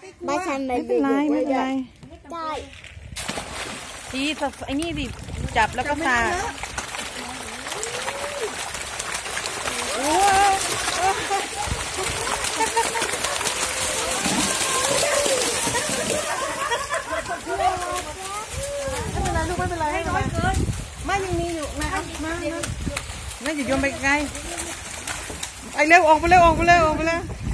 บ้านฉันไม่เป็นไรไม่เป็นไรได้ทีไอ้นี่ดิจับแล้วก็สาดโอ้ไม่เป็นไรลูกไม่เป็นไรให้น้อยเกินไม่ยังมีอยู่นะครับมาไม่อย่าโยนไปไกลไปเร็วออกไปเร็วออกไปเร็วออกไปเร็ว